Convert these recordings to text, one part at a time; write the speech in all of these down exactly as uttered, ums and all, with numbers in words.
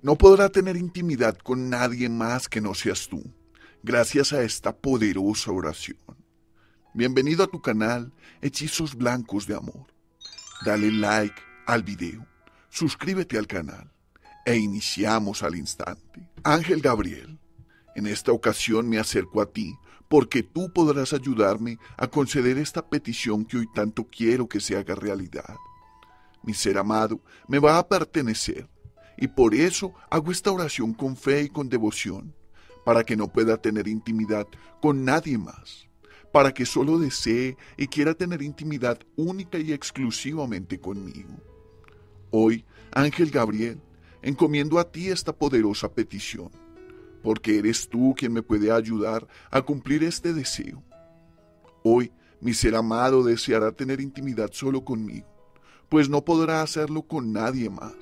No podrá tener intimidad con nadie más que no seas tú, gracias a esta poderosa oración. Bienvenido a tu canal Hechizos Blancos de Amor. Dale like al video, suscríbete al canal e iniciamos al instante. Ángel Gabriel, en esta ocasión me acerco a ti porque tú podrás ayudarme a conceder esta petición que hoy tanto quiero que se haga realidad. Mi ser amado me va a pertenecer y por eso hago esta oración con fe y con devoción, para que no pueda tener intimidad con nadie más, para que solo desee y quiera tener intimidad única y exclusivamente conmigo. Hoy, Ángel Gabriel, encomiendo a ti esta poderosa petición, porque eres tú quien me puede ayudar a cumplir este deseo. Hoy, mi ser amado deseará tener intimidad solo conmigo, pues no podrá hacerlo con nadie más.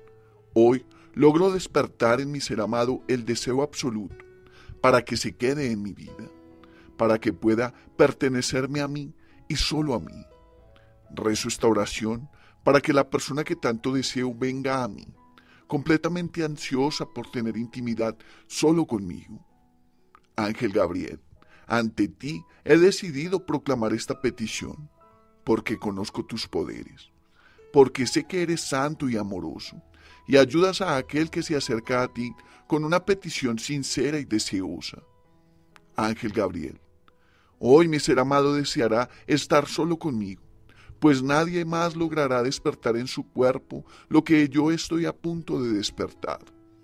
Hoy logro despertar en mi ser amado el deseo absoluto para que se quede en mi vida, para que pueda pertenecerme a mí y solo a mí. Rezo esta oración para que la persona que tanto deseo venga a mí, completamente ansiosa por tener intimidad solo conmigo. Ángel Gabriel, ante ti he decidido proclamar esta petición, porque conozco tus poderes, porque sé que eres santo y amoroso, y ayudas a aquel que se acerca a ti con una petición sincera y deseosa. Ángel Gabriel, hoy mi ser amado deseará estar solo conmigo, pues nadie más logrará despertar en su cuerpo lo que yo estoy a punto de despertar.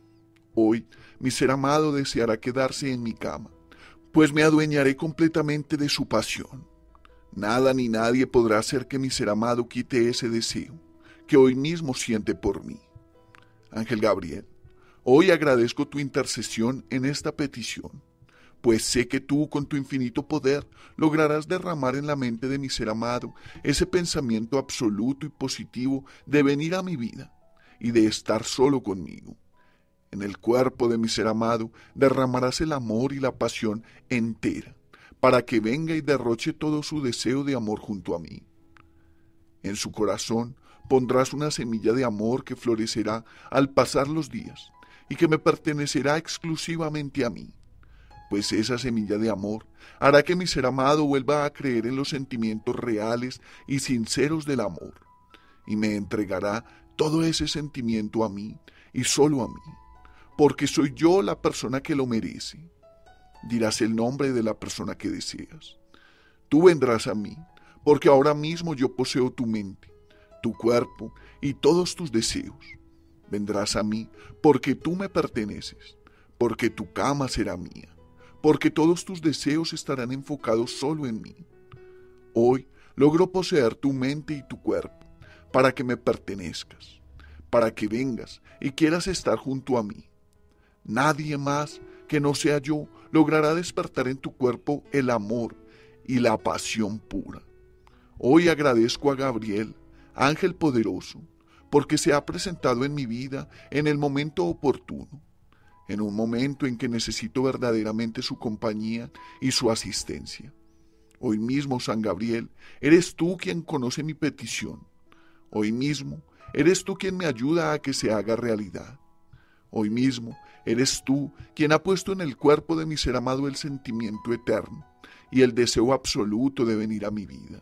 Hoy mi ser amado deseará quedarse en mi cama, pues me adueñaré completamente de su pasión. Nada ni nadie podrá hacer que mi ser amado quite ese deseo que hoy mismo siente por mí. Ángel Gabriel, hoy agradezco tu intercesión en esta petición, pues sé que tú con tu infinito poder lograrás derramar en la mente de mi ser amado ese pensamiento absoluto y positivo de venir a mi vida y de estar solo conmigo. En el cuerpo de mi ser amado derramarás el amor y la pasión entera, para que venga y derroche todo su deseo de amor junto a mí. En su corazón pondrás una semilla de amor que florecerá al pasar los días y que me pertenecerá exclusivamente a mí, pues esa semilla de amor hará que mi ser amado vuelva a creer en los sentimientos reales y sinceros del amor, y me entregará todo ese sentimiento a mí y solo a mí, porque soy yo la persona que lo merece. Dirás el nombre de la persona que deseas. Tú vendrás a mí, porque ahora mismo yo poseo tu mente, tu cuerpo y todos tus deseos. Vendrás a mí porque tú me perteneces, porque tu cama será mía, porque todos tus deseos estarán enfocados solo en mí. Hoy logro poseer tu mente y tu cuerpo para que me pertenezcas, para que vengas y quieras estar junto a mí. Nadie más que no sea yo logrará despertar en tu cuerpo el amor y la pasión pura. Hoy agradezco a Gabriel, Ángel poderoso, porque se ha presentado en mi vida en el momento oportuno, en un momento en que necesito verdaderamente su compañía y su asistencia. Hoy mismo, San Gabriel, eres tú quien conoce mi petición. Hoy mismo, eres tú quien me ayuda a que se haga realidad. Hoy mismo, eres tú quien ha puesto en el cuerpo de mi ser amado el sentimiento eterno y el deseo absoluto de venir a mi vida.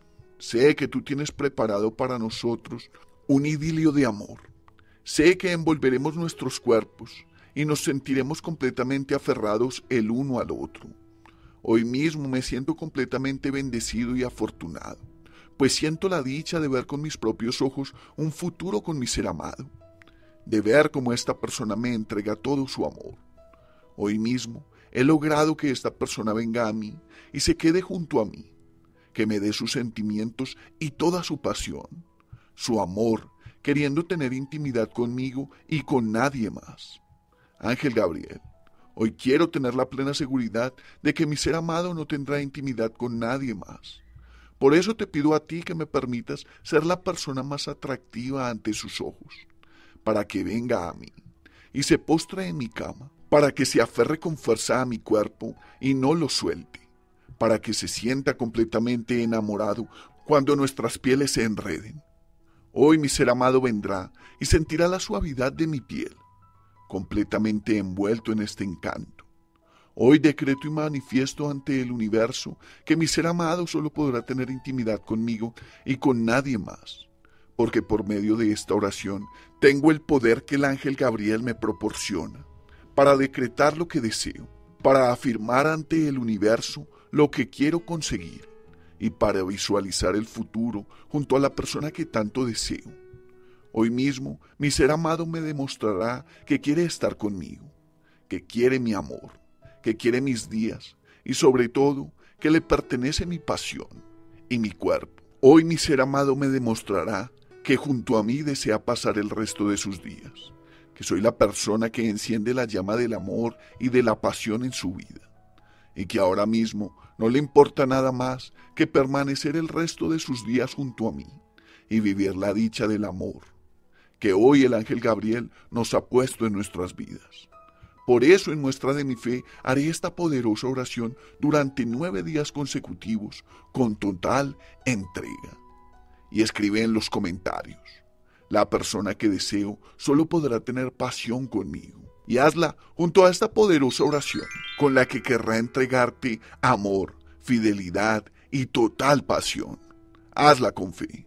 Sé que tú tienes preparado para nosotros un idilio de amor. Sé que envolveremos nuestros cuerpos y nos sentiremos completamente aferrados el uno al otro. Hoy mismo me siento completamente bendecido y afortunado, pues siento la dicha de ver con mis propios ojos un futuro con mi ser amado, de ver cómo esta persona me entrega todo su amor. Hoy mismo he logrado que esta persona venga a mí y se quede junto a mí, que me dé sus sentimientos y toda su pasión, su amor, queriendo tener intimidad conmigo y con nadie más. Ángel Gabriel, hoy quiero tener la plena seguridad de que mi ser amado no tendrá intimidad con nadie más. Por eso te pido a ti que me permitas ser la persona más atractiva ante sus ojos, para que venga a mí y se postre en mi cama, para que se aferre con fuerza a mi cuerpo y no lo suelte, para que se sienta completamente enamorado cuando nuestras pieles se enreden. Hoy mi ser amado vendrá y sentirá la suavidad de mi piel, completamente envuelto en este encanto. Hoy decreto y manifiesto ante el universo que mi ser amado solo podrá tener intimidad conmigo y con nadie más, porque por medio de esta oración tengo el poder que el ángel Gabriel me proporciona para decretar lo que deseo, para afirmar ante el universo lo que quiero conseguir y para visualizar el futuro junto a la persona que tanto deseo. Hoy mismo mi ser amado me demostrará que quiere estar conmigo, que quiere mi amor, que quiere mis días y sobre todo que le pertenece mi pasión y mi cuerpo. Hoy mi ser amado me demostrará que junto a mí desea pasar el resto de sus días, que soy la persona que enciende la llama del amor y de la pasión en su vida, y que ahora mismo no le importa nada más que permanecer el resto de sus días junto a mí y vivir la dicha del amor, que hoy el ángel Gabriel nos ha puesto en nuestras vidas. Por eso, en muestra de mi fe, haré esta poderosa oración durante nueve días consecutivos, con total entrega. Y escribe en los comentarios: la persona que deseo solo podrá tener pasión conmigo. Y hazla junto a esta poderosa oración, con la que querrá entregarte amor, fidelidad y total pasión. Hazla con fe.